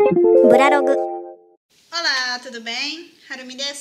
ブラログ。 Olá, tudo bem? はるみです。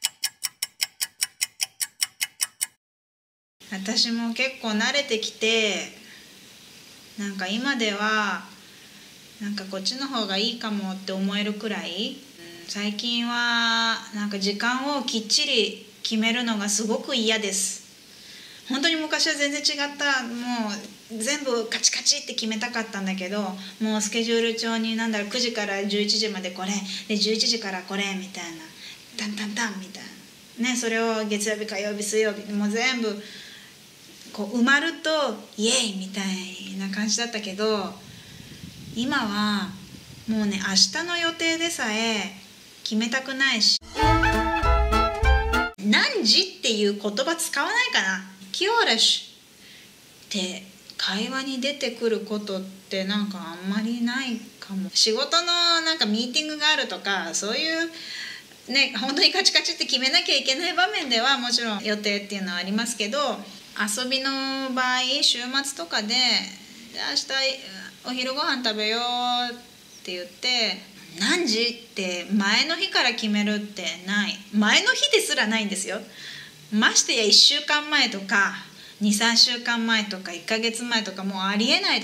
私も結構慣れてきて、なんか今ではなんかこっちの方がいいかもって思えるくらい、最近はなんか時間をきっちり決めるのがすごく嫌です。本当に昔は全然違った、もう全部カチカチって決めたかったんだけど、もうスケジュール帳に9時から11時までこれで、11時からこれみたいな、タンタンタンみたいなね、それを月曜日火曜日水曜日もう全部こう埋まるとイエイみたいな感じだったけど、今はもうね、明日の予定でさえ決めたくないし、何時っていう言葉使わないかな。キオレシって会話に出てくることってなんかあんまりないかも。仕事のなんかミーティングがあるとか、そういうね、本当にカチカチって決めなきゃいけない場面ではもちろん予定っていうのはありますけど、遊びの場合週末とかで明日お昼ご飯食べようって言って何時って前の日から決めるってない。前の日ですらないんですよ。ましてや1週間前とか23週間前とか1ヶ月前とかもうありえないです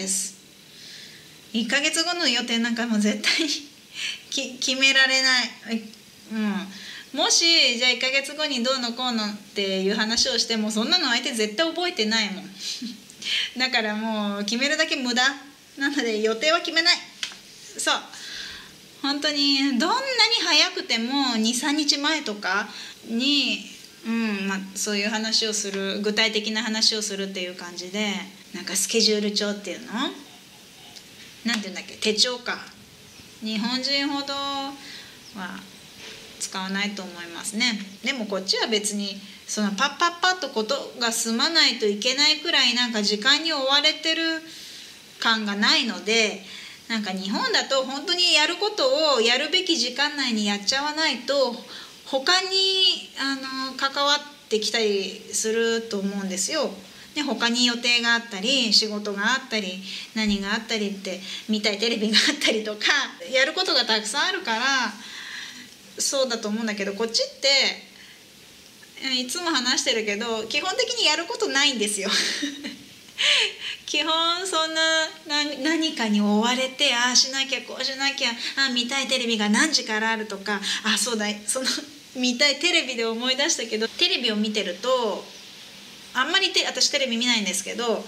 。1ヶ月後の予定なんかもう絶対に決められない。もしじゃあ1ヶ月後にどうのこうのっていう話をしても、そんなの相手絶対覚えてないもんだからもう決めるだけ無駄なので予定は決めない。そう、本当にどんなに早くても 2,3 日前とかに、そういう話をする、具体的な話をするっていう感じで、なんかスケジュール帳っていうのなんていうんだっけ、手帳か。日本人ほどは使わないと思いますね。でもこっちは別にそのパッパッパッとことが済まないといけないくらいなんか時間に追われてる感がないので、なんか日本だと本当にやることをやるべき時間内にやっちゃわないと他に関わってきたりすると思うんですよ。で他に予定があったり仕事があったり何があったりって見たいテレビがあったりとかやることがたくさんあるからそうだと思うんだけど、こっちっていつも話してるけど基本的にやることないんですよ基本そんな何かに追われて、ああしなきゃこうしなきゃ、見たいテレビが何時からあるとか、そうだ、その見たいテレビで思い出したけど、テレビを見てるとあんまり私テレビ見ないんですけど、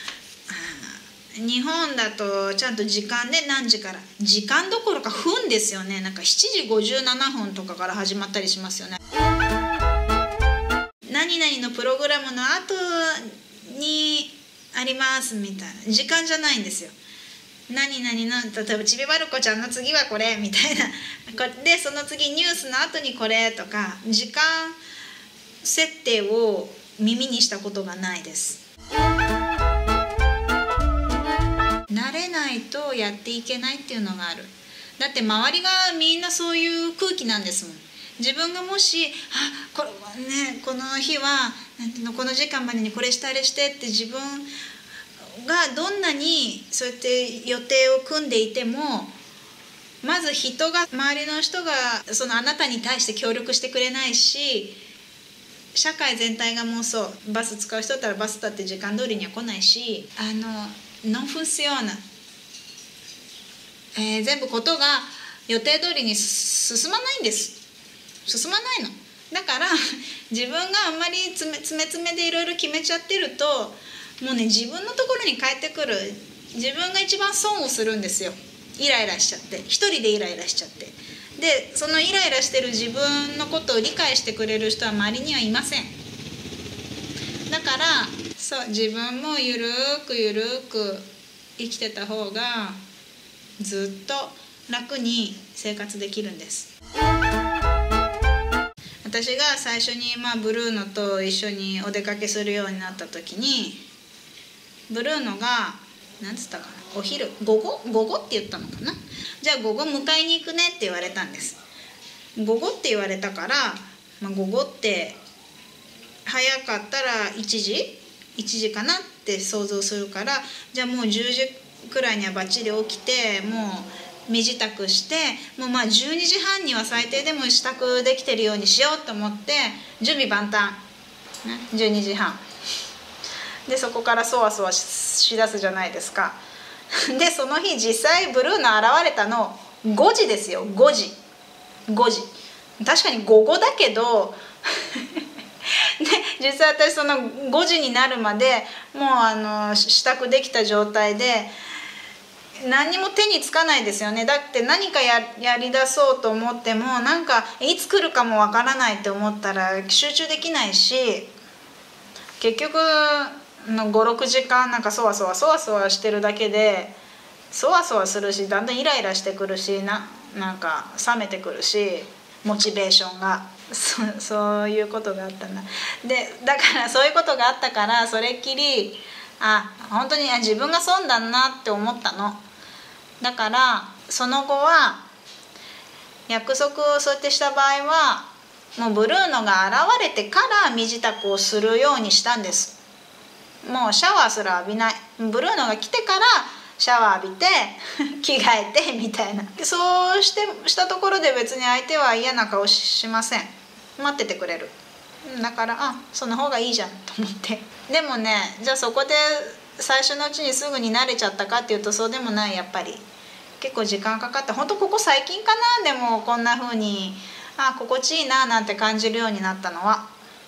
日本だとちゃんと時間で何時から、時間どころか分ですよね。なんか7時57分とかから始まったりしますよね。何々のプログラムの後にありますみたいな時間じゃないんですよ。何々の例えばちびまる子ちゃんの次はこれみたいなで、その次ニュースの後にこれとか時間設定を耳にしたことがないです。慣れないとやっていけないっていうのがある。だって周りがみんなそういう空気なんですもん。自分がもしこれはね、この日はなんていうの、この時間までにこれしてあれしてって自分がどんなにそうやって予定を組んでいても、まず周りの人がそのあなたに対して協力してくれないし、社会全体がもうそう、バス使う人だったらバスだって時間通りには来ないし、ノンフンシオーナ、全部ことが予定通りに進まないんです。進まないの。だから自分があんまり詰めでいろいろ決めちゃってると、もうね、自分のところに帰ってくる。自分が一番損をするんですよ。イライラしちゃって、一人でイライラしちゃって、でそのイライラしてる自分のことを理解してくれる人は周りにはいません。だからそう、自分もゆるく生きてた方がずっと楽に生活できるんです。私が最初にブルーノと一緒にお出かけするようになった時に、ブルーノが何つったかな、お昼午後って言ったのかな。じゃあ午後迎えに行くねって言われたんです。午後って言われたから、午後って早かったら1時かなって想像するから、じゃあもう10時くらいにはバッチリ起きて、もう身支度して、もうまあ12時半には最低でも支度できてるようにしようと思って準備万端、ね、12時半でそこからそわそわしだすじゃないですか。でその日実際ブルーノ現れたの5時ですよ。5時確かに午後だけどで実際私その5時になるまでもう支度できた状態で何にも手につかないですよね。だって何かやりだそうと思ってもなんかいつ来るかもわからないって思ったら集中できないし、結局56時間なんかそわそわしてるだけでそわそわするし、だんだんイライラしてくるし、なんか冷めてくるし、モチベーションがそういうことがあったんだ。でだからそういうことがあったから、それっきり本当に自分が損だなって思ったの。だからその後は約束をそうやってした場合はもうブルーノが現れてから身支度をするようにしたんです。もうシャワーすら浴びない、ブルーノが来てからシャワー浴びて着替えてみたいな。そうしたところで別に相手は嫌な顔しません。待っててくれる。だからその方がいいじゃんと思って。でもね、じゃあそこで最初のうちにすぐに慣れちゃったかっていうとそうでもない。やっぱり結構時間かかって、本当ここ最近かな。でもこんな風に心地いいななんて感じるようになったのは。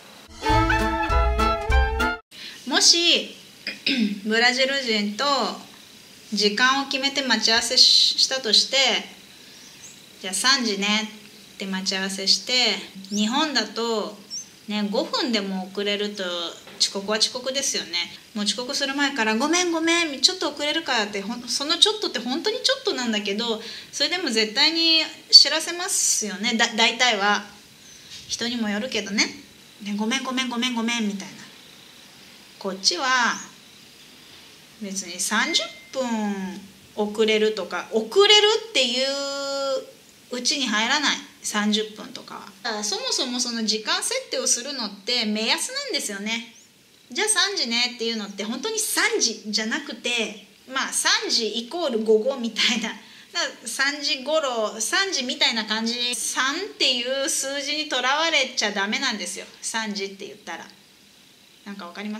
もしブラジル人と時間を決めて待ち合わせしたとして、じゃあ3時ねって待ち合わせして、日本だとね5分でも遅れると遅刻は遅刻ですよね。もう遅刻する前からごめんちょっと遅れるからって、そのちょっとって本当にちょっとなんだけど、それでも絶対に知らせますよね。大体は人にもよるけどね。ごめんみたいな。こっちは別に30分遅れるとか、遅れるっていううちに入らない。30分とかはそもそもその時間設定をするのって目安なんですよね。じゃあ3時ねっていうのって本当に3時じゃなくて、3時イコール午後みたいな、3時頃3時みたいな感じ。3っていう数字にとらわれちゃダメなんですよ。3時って言ったらなんかわかります？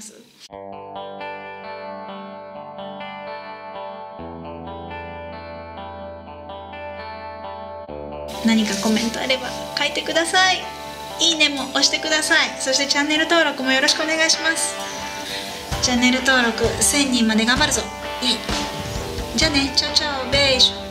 何かコメントあれば書いてください。いいねも押してください。そしてチャンネル登録もよろしくお願いします。チャンネル登録1000人まで頑張るぞ。いい。じゃあね、チャオチャオベージュ。